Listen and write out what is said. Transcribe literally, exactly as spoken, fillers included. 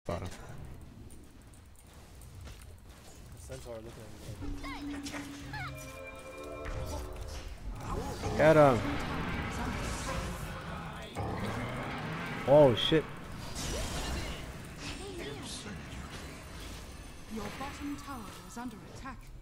spot him. Centaur looking at me. Get him! Oh shit! Your bottom tower is under attack.